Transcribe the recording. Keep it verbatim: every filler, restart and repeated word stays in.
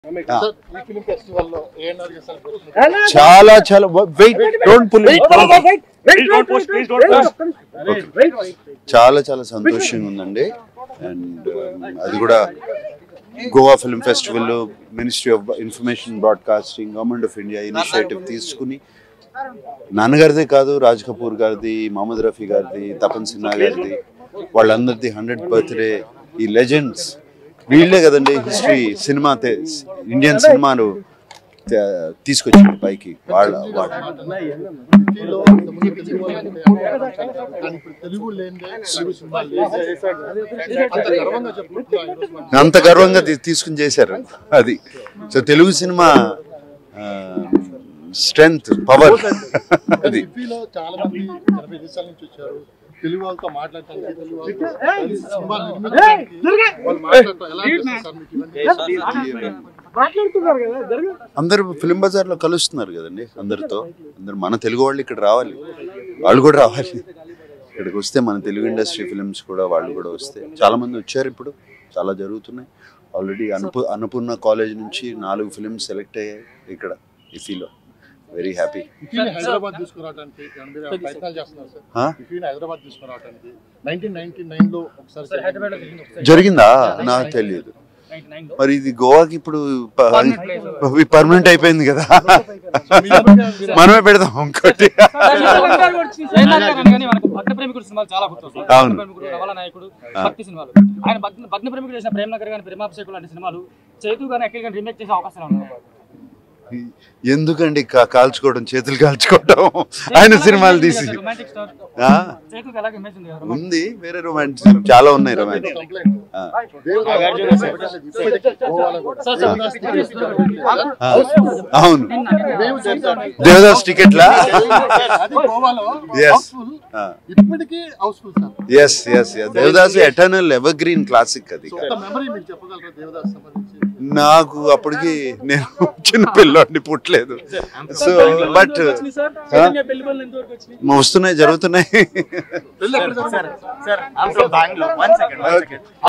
చాలా చాలా wait don't pull చాలా చాలా సంతోషంగా ఉందండి. అండ్ అది కూడా Goa film festival ministry of information broadcasting government of India initiative తీసుకుని నాన్నగారిదే కాదు, రాజ్ కపూర్ గారిది, మహమ్మద్ రఫీ గారిది, తపన్ సిన్హా గారిది, వాళ్ళందరిది హండ్రెడ్ బర్త్డే, ఈ లెజెండ్స్ వీళ్ళే కదండి హిస్టరీ సినిమా ఇండియన్ సినిమాను తీసుకొచ్చింది పైకి. వాళ్ళ అంత గర్వంగా తీసుకుని చేశారు అది. So Telugu cinema strength power అది. తెలుగు వాళ్ళతో అందరూ ఫిల్మ్ బజార్ లో కలుస్తున్నారు కదండి అందరితో. అందరు మన తెలుగు వాళ్ళు ఇక్కడ రావాలి, వాళ్ళు కూడా రావాలి. ఇక్కడికి వస్తే మన తెలుగు ఇండస్ట్రీ ఫిల్మ్స్ కూడా వాళ్ళు కూడా వస్తే చాలా మంది వచ్చారు. ఇప్పుడు చాలా జరుగుతున్నాయి ఆల్రెడీ. అన్నపూ అన్నపూర్ణ కాలేజ్ నుంచి నాలుగు ఫిల్మ్స్ సెలెక్ట్ అయ్యాయి ఇక్కడ ఇఫీలో. Very happy. హైదరాబాద్ తీసుకురావడానికి ప్రయత్నాలు చేస్తున్నారు సార్. హైదరాబాద్ తీసుకురావడానికి నైన్టీన్ నైన్టీ నైన్ లో ఒకసారి జరిగిందా నాకు తెలియదు. మరి ఇది గోవాకి ఇప్పుడు పర్మనెంట్ అయిపోయింది కదా, మనమే పెడదాం ఇంకోటి. అవును ఎందుకండి కాల్చుకోవడం, చేతులు కాల్చుకోవడం ఆయన సినిమాలు తీసి ఉంది. వేరే రొమాంటిక్ చాలా ఉన్నాయి రొమాంటిక్. అవును దేవదాస్ టికెట్లా? Yes yes Devdas eternal evergreen classic అది. నాకు అప్పటికి నేను చిన్న పిల్లోడిని పుట్టలేదు. సో బట్ వస్తున్నాయి, జరుగుతున్నాయి.